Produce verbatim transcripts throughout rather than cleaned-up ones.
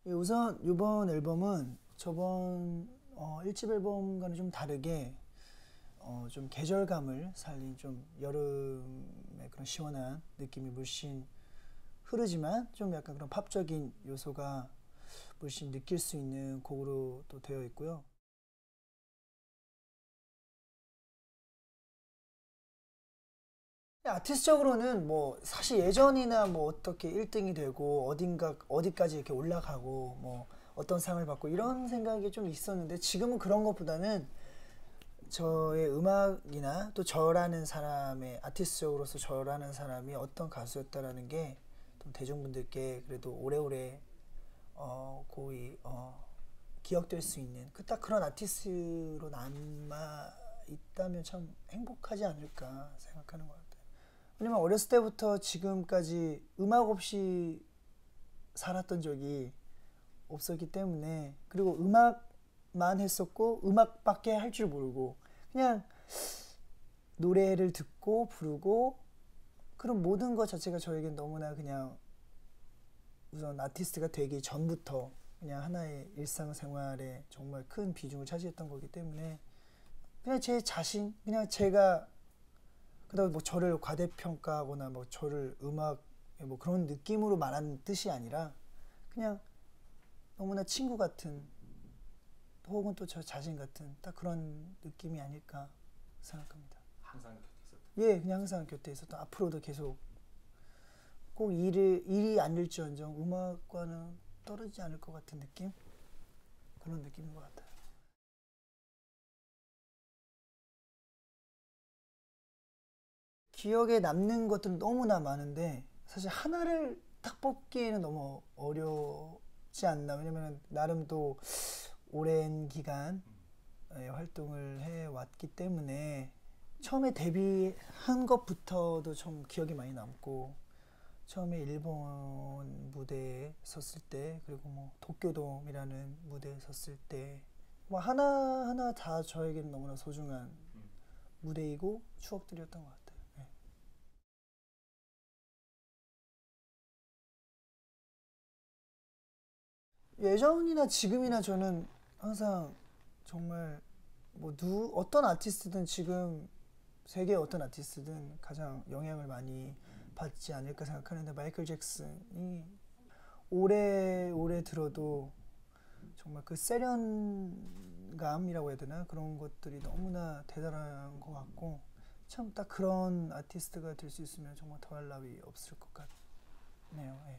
예, 우선 이번 앨범은 저번 어, 일 집 앨범과는 좀 다르게 어, 좀 계절감을 살린 좀 여름의 그런 시원한 느낌이 물씬 흐르지만 좀 약간 그런 팝적인 요소가 물씬 느낄 수 있는 곡으로 또 되어 있고요. 아티스트적으로는 뭐 사실 예전이나 뭐 어떻게 일 등이 되고 어딘가 어디까지 이렇게 올라가고 뭐 어떤 상을 받고 이런 생각이 좀 있었는데 지금은 그런 것보다는 저의 음악이나 또 저라는 사람의 아티스트적으로서 저라는 사람이 어떤 가수였다라는 게 좀 대중분들께 그래도 오래오래 어 거의 어 기억될 수 있는 그 딱 그런 아티스트로 남아 있다면 참 행복하지 않을까 생각하는 것 같아요. 왜냐면 어렸을 때부터 지금까지 음악 없이 살았던 적이 없었기 때문에 그리고 음악만 했었고 음악밖에 할 줄 모르고 그냥 노래를 듣고 부르고 그런 모든 것 자체가 저에겐 너무나 그냥 우선 아티스트가 되기 전부터 그냥 하나의 일상생활에 정말 큰 비중을 차지했던 거기 때문에 그냥 제 자신 그냥 제가 그다음 뭐 저를 과대평가하거나 뭐 저를 음악 뭐 그런 느낌으로 말하는 뜻이 아니라 그냥 너무나 친구 같은 혹은 또 저 자신 같은 딱 그런 느낌이 아닐까 생각합니다. 항상 곁에 있었다. 예, 그냥 항상 곁에 있었던 앞으로도 계속 꼭 일을, 일이 아닐지언정 음악과는 떨어지지 않을 것 같은 느낌? 그런 느낌인 것 같아요. 기억에 남는 것들은 너무나 많은데 사실 하나를 딱 뽑기에는 너무 어렵지 않나. 왜냐면 나름 또 오랜 기간 예, 활동을 해왔기 때문에 처음에 데뷔한 것부터도 좀 기억이 많이 남고 처음에 일본 무대에 섰을 때 그리고 뭐 도쿄돔이라는 무대에 섰을 때 뭐 하나하나 다 저에게는 너무나 소중한 음. 무대이고 추억들이었던 것 같아요. 예. 예전이나 지금이나 저는 항상 정말 뭐 누, 어떤 아티스트든 지금 세계 어떤 아티스트든 가장 영향을 많이 받지 않을까 생각하는데 마이클 잭슨이 오래 오래 들어도 정말 그 세련감이라고 해야 되나 그런 것들이 너무나 대단한 것 같고 참 딱 그런 아티스트가 될 수 있으면 정말 더할 나위 없을 것 같네요. 예.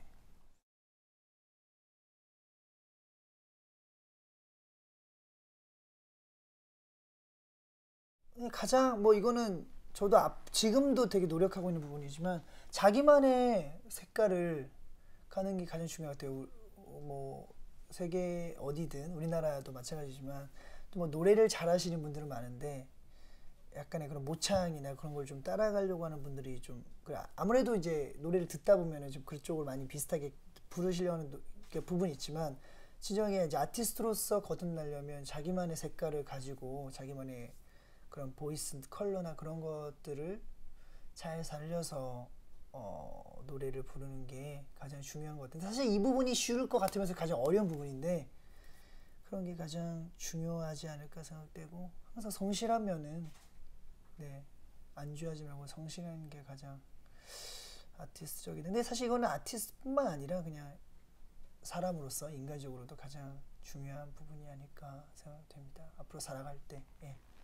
가장 뭐 이거는 저도 앞, 지금도 되게 노력하고 있는 부분이지만 자기만의 색깔을 가는 게 가장 중요한 것 같아요. 뭐 세계 어디든 우리나라도 마찬가지지만 또 뭐 노래를 잘하시는 분들은 많은데 약간의 그런 모창이나 그런 걸 좀 따라가려고 하는 분들이 좀 아무래도 이제 노래를 듣다 보면은 좀 그쪽을 많이 비슷하게 부르시려는 부분이 있지만 진정에 이제 아티스트로서 거듭나려면 자기만의 색깔을 가지고 자기만의 그런 보이스 컬러나 그런 것들을 잘 살려서 어, 노래를 부르는 게 가장 중요한 것 같아요. 사실 이 부분이 쉬울 것 같으면서 가장 어려운 부분인데 그런 게 가장 중요하지 않을까 생각되고 항상 성실하면은 네, 안주하지 말고 성실한 게 가장 아티스트적인. 근데 사실 이거는 아티스트뿐만 아니라 그냥 사람으로서 인간적으로도 가장 중요한 부분이 아닐까 생각됩니다. 앞으로 살아갈 때. 예.